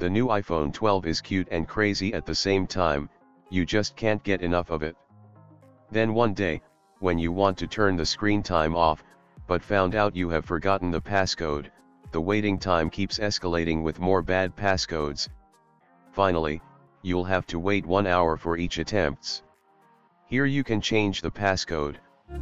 The new iPhone 12 is cute and crazy at the same time, you just can't get enough of it. Then one day, when you want to turn the screen time off, but found out you have forgotten the passcode, the waiting time keeps escalating with more bad passcodes. Finally, you'll have to wait 1 hour for each attempts. Here you can change the passcode.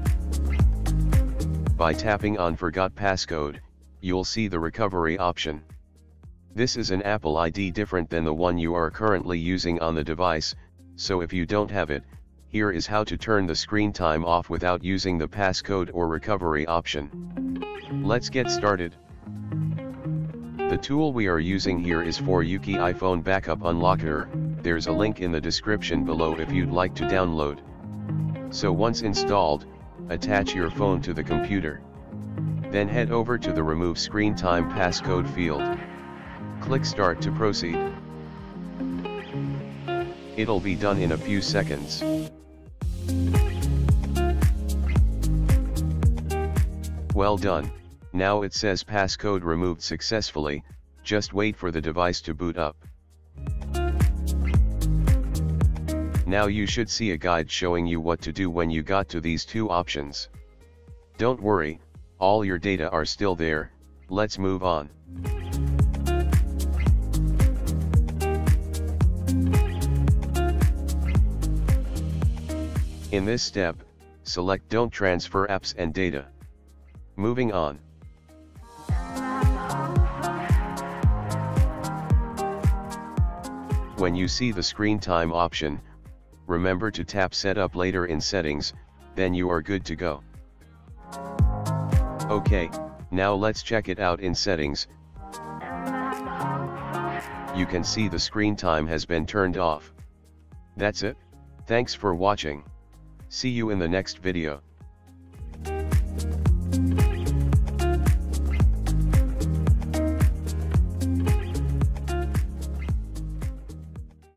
By tapping on Forgot Passcode, you'll see the recovery option. This is an Apple ID different than the one you are currently using on the device, so if you don't have it, here is how to turn the screen time off without using the passcode or recovery option. Let's get started. The tool we are using here is for Yuki iPhone Backup Unlocker. There's a link in the description below if you'd like to download. So once installed, attach your phone to the computer. Then head over to the Remove Screen Time Passcode field. Click Start to proceed. It'll be done in a few seconds. Well done, now it says passcode removed successfully, just wait for the device to boot up. Now you should see a guide showing you what to do when you got to these two options. Don't worry, all your data are still there, let's move on. In this step, select Don't Transfer Apps and Data. Moving on. When you see the screen time option, remember to tap Setup later in Settings, then you are good to go. Okay, now let's check it out in Settings. You can see the screen time has been turned off. That's it. Thanks for watching. See you in the next video.